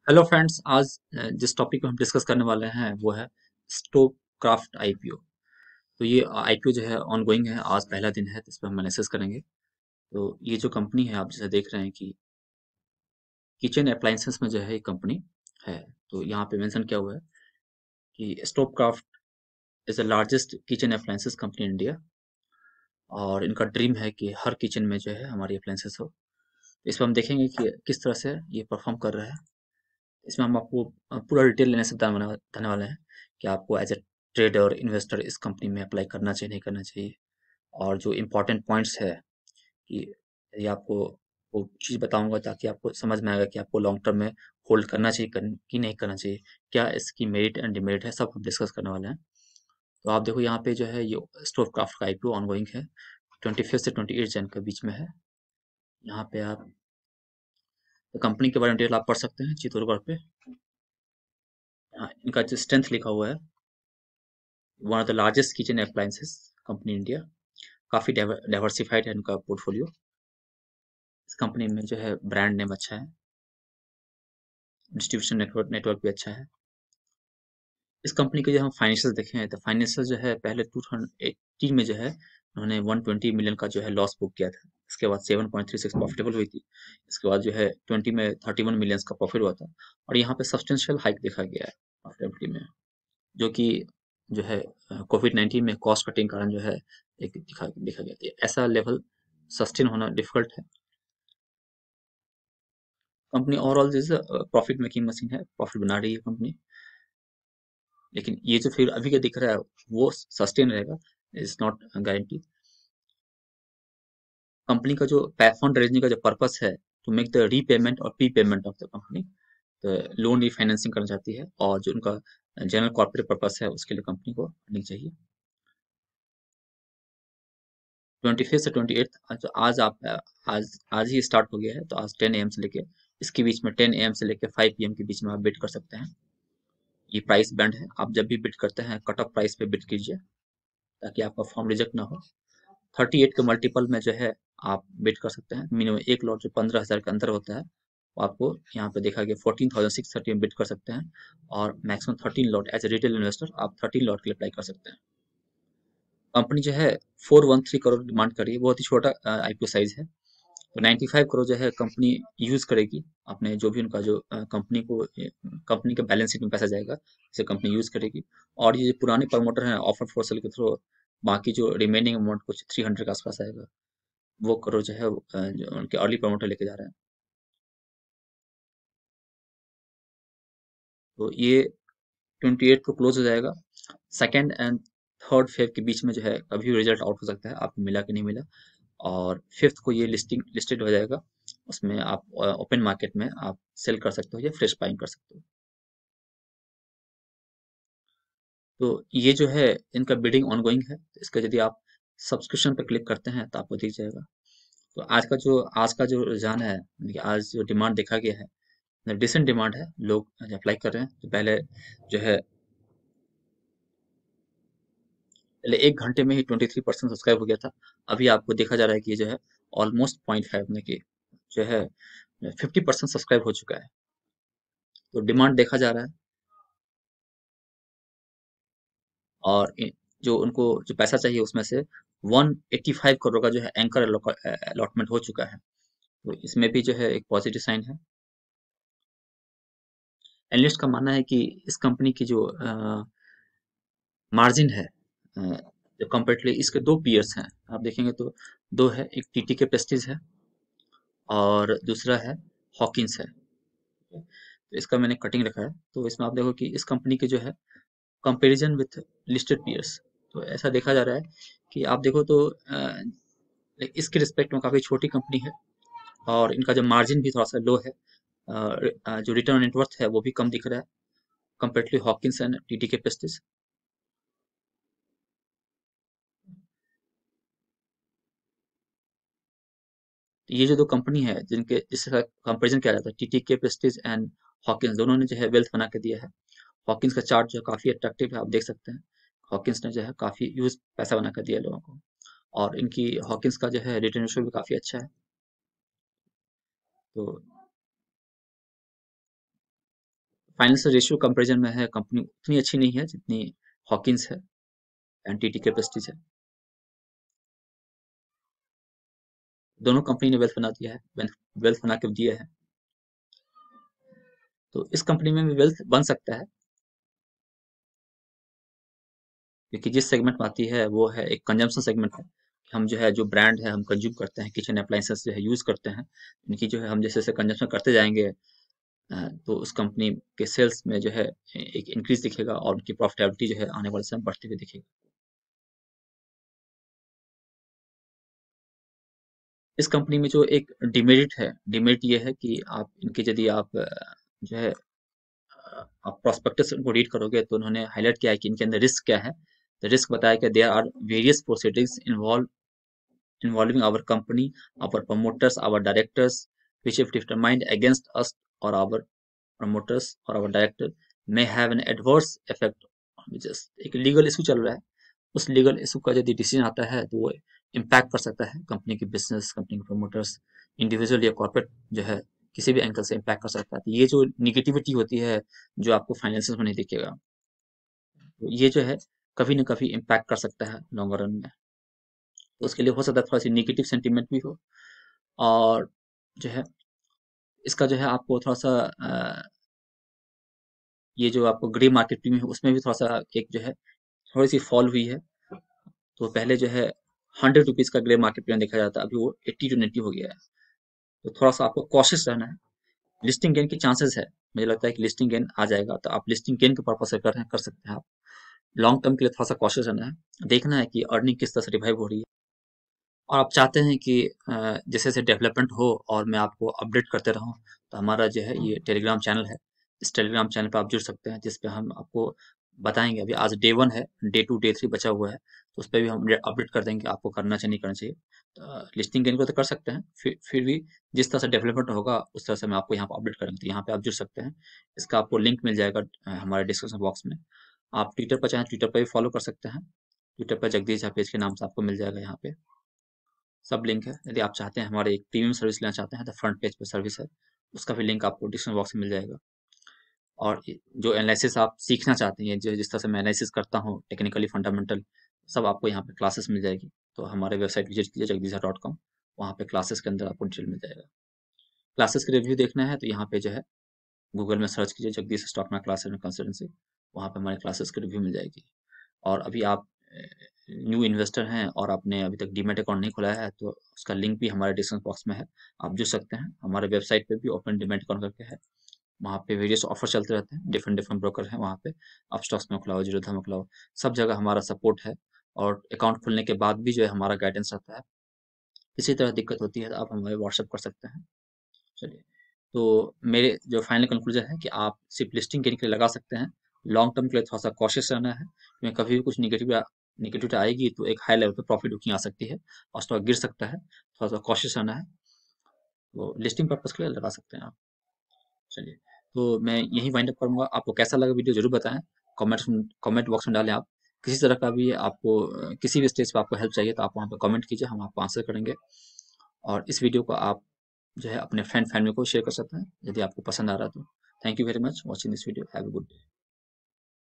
Hello friends. आज जिस topic पे हम डिस्कस करने वाले हैं वो है स्टोक क्राफ्ट आईपीओ। तो ये आईपीओ जो है ऑन गोइंग है। आज पहला दिन है तो इस पर हम एनालिसिस करेंगे। तो ये जो कंपनी है आप जैसे देख रहे हैं कि किचन अप्लायंसेस में जो है ये कंपनी है। तो यहाँ पे मेंशन किया हुआ है कि Stovekraft is the largest kitchen appliances company in India. और इनका ड्रीम है कि हर किचन में जो है हमारी अप्लायंसेस हो। इस पर हम देखेंगे कि किस तरह से ये परफॉर्म कर रहा है। इसमें हम आपको पूरा डिटेल लेने से बताने वाले हैं कि आपको एज ए ट्रेडर और इन्वेस्टर इस कंपनी में अप्लाई करना चाहिए नहीं करना चाहिए। और जो इम्पोर्टेंट पॉइंट्स है कि ये आपको वो चीज़ बताऊंगा ताकि आपको समझ में आएगा कि आपको लॉन्ग टर्म में होल्ड करना चाहिए कि नहीं करना चाहिए। क्या इसकी मेरिट एंड डिमेरिट है, सब हम डिस्कस करने वाले हैं। तो आप देखो यहाँ पे जो है ये स्टोव क्राफ्ट का आईपीओ ऑनगोइंग है। 25 से 28 जन के बीच में है। यहाँ पे आप कंपनी के बारे में डिटेल आप पढ़ सकते हैं चित्तौड़गढ़ पे। यहाँ इनका जो स्ट्रेंथ लिखा हुआ है, one of the largest kitchen appliances company India. काफ़ी डाइवर्सिफाइड है इनका पोर्टफोलियो। इस कंपनी में जो है ब्रांड नेम अच्छा है, डिस्ट्रीब्यूशन नेटवर्क भी अच्छा है। इस कंपनी के जो हम फाइनेंशियल देखें तो फाइनेंशियल जो है पहले 2018 में जो है उन्होंने 120 मिलियन का जो है लॉस बुक किया था। इसके बाद 7.36 प्रॉफिटेबल हुई थी। इसके बाद जो है 20 में 31 मिलियंस का प्रॉफिट हुआ था। और यहाँ पे सब्सटेंशियल हाइक देखा गया है प्रॉफिटेबिलिटी में, जो कि जो है कोविड-19 में कॉस्ट कटिंग कारण जो है एक देखा गया था। ऐसा लेवल सस्टेन होना डिफिकल्ट है। कंपनी ओवरऑल जैसे प्रॉफिट मेकिंग मशीन है, प्रॉफिट बना रही है कंपनी। लेकिन ये जो फिर अभी का दिख रहा है वो सस्टेन रहेगा, इज नॉट गारंटी। कंपनी का जो फंड रेजनिंग का जो पर्पस है टू मेक द रीपेमेंट और pre payment of the company. तो लोन रीफाइनेंसिंग करना चाहती है और जो उनका जनरल कॉर्पोरेट पर्पस है उसके लिए कंपनी को अर्निंग चाहिए। 25 से 28 आज आप आज ही स्टार्ट हो गया है। तो आज 10 AM से लेके इसके बीच में 10 AM से लेके 5 PM के बीच में आप बिड कर सकते हैं। ये प्राइस बैंड है, आप जब भी बिड करते हैं कट ऑफ प्राइस पे बिड कीजिए ताकि आपका फॉर्म रिजेक्ट ना हो। 38 के मल्टीपल में जो है आप बिड कर सकते हैं। मिनिमम एक लॉट जो 15,000 के अंदर होता है वो आपको यहाँ पे देखा गया 14,630 में बिड कर सकते हैं। और maximum 13 lot as a retail investor आप 13 लॉट के लिए अप्लाई कर सकते हैं। कंपनी जो है 413 करोड़ डिमांड कर रही है, बहुत ही छोटा आईपीओ साइज है। तो 95 करोड़ जो है कंपनी यूज करेगी अपने जो भी उनका जो कंपनी के बैलेंस शीट में पैसा जाएगा इसे कंपनी यूज करेगी। और ये जो पुराने प्रमोटर हैं ऑफर फॉर सेल के थ्रू बाकी जो रिमेनिंग अमाउंट कुछ 300 के आसपास आएगा, वो करोड़ जो है जो उनके अर्ली प्रमोटर लेके जा रहे हैं। तो ये 28 को क्लोज हो जाएगा। सेकेंड एंड थर्ड फेब के बीच में जो है कभी भी रिजल्ट आउट हो सकता है, आपको मिला कि नहीं मिला। और फिफ्थ को ये लिस्टेड हो जाएगा। उसमें आप ओपन मार्केट में आप सेल कर सकते हो या फ्रेश बाइंग कर सकते हो। तो ये जो है इनका बिडिंग ऑनगोइंग है। तो इसका यदि आप सब्सक्रिप्शन पर क्लिक करते हैं तो आपको दिख जाएगा। तो आज का जो रुझान है, यानी कि आज जो डिमांड देखा गया है डिसेंट डिमांड है, लोग अप्लाई कर रहे हैं। तो जो है पहले 1 घंटे में ही 23% सब्सक्राइब हो गया था। अभी आपको देखा जा रहा है कि ये जो है ऑलमोस्ट 0.5 में कि जो है 50% सब्सक्राइब हो चुका है। तो डिमांड देखा जा रहा है। और जो उनको जो पैसा चाहिए उसमें से 185 करोड़ का जो है एंकर अलॉटमेंट हो चुका है। तो इसमें भी जो है एक पॉजिटिव साइन है। एनालिस्ट का मानना है कि इस कंपनी की जो मार्जिन है जो कंपेरेटिवली इसके दो पीयर्स हैं आप देखेंगे तो दो है, एक टीटीके प्रेस्टीज है और दूसरा है हॉकिंस है। तो इसका मैंने कटिंग रखा है। तो इसमें आप देखो कि इस कंपनी के जो है कंपैरिजन विथ लिस्टेड पीयर्स, तो ऐसा देखा जा रहा है कि आप देखो तो इसके रिस्पेक्ट में काफ़ी छोटी कंपनी है। और इनका जो मार्जिन भी थोड़ा सा लो है। जो रिटर्न ऑन नेटवर्थ है वो भी कम दिख रहा है comparatively Hawkins and TTK Prestige. ये जो दो कंपनी है जिनके जिसका कंपैरिजन किया जाता है, टीटीके प्रेस्टीज एंड हॉकिंस, दोनों ने जो है वेल्थ बना के दिया है। हॉकिंस का चार्ट जो है काफ़ी अट्रैक्टिव है, आप देख सकते हैं। हॉकिंस ने जो है काफ़ी यूज पैसा बना कर दिया लोगों को। और इनकी हॉकिंस का जो है रिटर्न रेशियो भी काफ़ी अच्छा है। तो फाइनेंशियल रेशियो कंपेरिजन में है, कंपनी उतनी अच्छी नहीं है जितनी हॉकिंस है एंड टीटी प्रेस्टीज है। दोनों कंपनी ने वेल्थ बना दिया है, वेल्थ बना के दिया है, तो इस कंपनी में भी वेल्थ बन सकता है, क्योंकि जिस सेगमेंट में आती है वो है एक कंजम्पशन सेगमेंट है। हम जो है, जो ब्रांड है हम कंज्यूम करते हैं, किचन अप्लायंसेस जो है यूज करते हैं, इनकी जो है हम जैसे जैसे कंजम्पशन करते जाएंगे तो उस कंपनी के सेल्स में जो है एक इंक्रीज दिखेगा और उनकी प्रॉफिटेबिलिटी जो है आने वाले समय बढ़ती हुई दिखेगी। इस कंपनी में जो एक डिमेरिट है, डिमेरिट ये है कि आप इनके यदि आप जो है आप प्रोस्पेक्टस उनको रीड करोगे तो उन्होंने हाईलाइट किया है कि इनके अंदर रिस्क क्या है। तो रिस्क बताया कि there are various proceedings involving our company, our promoters, our directors, which if determined against us or our promoters or our director may have an adverse effect on business। एक legal issue चल रहा है, उस legal issue का यदि decision आता है तो वो इम्पैक्ट कर सकता है कंपनी की बिजनेस, कंपनी के प्रमोटर्स, इंडिविजुअल या कॉर्पोरेट जो है किसी भी एंगल से इम्पैक्ट कर सकता है। तो ये जो निगेटिविटी होती है जो आपको फाइनेंशियल में नहीं दिखेगा, तो ये जो है कभी ना कभी इम्पैक्ट कर सकता है लॉन्गर रन में। तो उसके लिए हो सकता है थोड़ा सी निगेटिव सेंटीमेंट भी हो, और जो है इसका जो है आपको थोड़ा सा ये जो आपको ग्रे मार्केट प्रीमियम है उसमें भी थोड़ा सा एक जो है थोड़ी सी फॉल हुई है। तो पहले जो है 100 रुपीज का ग्रे मार्केट प्रीमियम देखा जाता है, अभी वो 80 टू 90 हो गया है। तो थोड़ा सा आपको कॉशियस रहना है। लिस्टिंग गेन की चांसेस है, मुझे लगता है कि लिस्टिंग गेन आ जाएगा, तो आप लिस्टिंग गेन के पर्पज से कर सकते हैं आप। लॉन्ग टर्म के लिए थोड़ा सा कॉशियस रहना है, देखना है कि अर्निंग किस तरह से रिवाइव हो रही है, और आप चाहते हैं कि जैसे जैसे डेवलपमेंट हो और मैं आपको अपडेट करते रहूं, तो हमारा जो है ये टेलीग्राम चैनल है। इस टेलीग्राम चैनल पर आप जुड़ सकते हैं, जिस पे हम आपको बताएंगे। अभी आज डे 1 है, डे 2 डे 3 बचा हुआ है, तो उस पर भी हम अपडेट कर देंगे आपको करना चाहिए नहीं करना चाहिए। तो लिस्टिंग गेन को तो कर सकते हैं, फिर भी जिस तरह से डेवलपमेंट होगा उस तरह से मैं आपको यहाँ पर अपडेट करेंगे, तो यहाँ पे आप जुड़ सकते हैं। इसका आपको लिंक मिल जाएगा हमारे डिस्क्रिप्शन बॉक्स में। आप ट्विटर पर चाहें ट्विटर पर भी फॉलो कर सकते हैं, ट्विटर पर जगदीश झा पेज के नाम से आपको मिल जाएगा, यहाँ पे सब लिंक है। यदि आप चाहते हैं हमारे एक प्रीमियम सर्विस लेना चाहते हैं तो फ्रंट पेज पे सर्विस है, उसका भी लिंक आपको डिस्क्रिप्शन बॉक्स में मिल जाएगा। और जो एनालिसिस आप सीखना चाहते हैं, जो जिस तरह से मैं एनालिसिस करता हूँ टेक्निकली फंडामेंटल, सब आपको यहाँ पे क्लासेस मिल जाएगी। तो हमारे वेबसाइट विजिट कीजिए jagdisha.com, वहाँ पे क्लासेस के अंदर आपको डिटेल मिल जाएगा। क्लासेस के रिव्यू देखना है तो यहाँ पे जो है गूगल में सर्च कीजिए Jagdish stock market classes and consultancy, वहाँ पे हमारे क्लासेस की रिव्यू मिल जाएगी। और अभी आप न्यू इन्वेस्टर हैं और आपने अभी तक डीमैट अकाउंट नहीं खुलाया है, तो उसका लिंक भी हमारे डिस्क्रिप्शन बॉक्स में है, आप जुड़ सकते हैं। हमारे वेबसाइट पे भी ओपन डीमैट अकाउंट करके है, वहाँ पे वेरियस ऑफर चलते रहते हैं, डिफरेंट डिफरेंट ब्रोकर हैं वहाँ पे। आप स्टॉक्स में खुलाओ, जीरोधा में खुलाओ, सब जगह हमारा सपोर्ट है। और अकाउंट खुलने के बाद भी जो है हमारा गाइडेंस रहता है। इसी तरह दिक्कत होती है तो आप हमें व्हाट्सअप कर सकते हैं। चलिए, तो मेरे जो फाइनल कंक्लूजन है कि आप सिर्फ लिस्टिंग के लिए लगा सकते हैं, लॉन्ग टर्म के लिए थोड़ा सा कॉशियस रहना है, क्योंकि कभी भी कुछ निगेटिव आएगी तो एक हाई लेवल पे प्रॉफिट बुकिंग आ सकती है और स्टॉक गिर सकता है, थोड़ा सा कॉशियस रहना है। तो लिस्टिंग पर्पज के लिए लगा सकते हैं आप। चलिए, तो मैं यही वाइंड अप करूंगा। आपको कैसा लगा वीडियो जरूर बताएं, कमेंट बॉक्स में डालें। आप किसी तरह का भी आपको किसी भी स्टेज पे आपको हेल्प चाहिए तो आप वहाँ पे कमेंट कीजिए, हम आपको आंसर करेंगे। और इस वीडियो को आप जो है अपने फ्रेंड फैमिली को शेयर कर सकते हैं यदि आपको पसंद आ रहा है तो। Thank you very much watching this video, have a good day.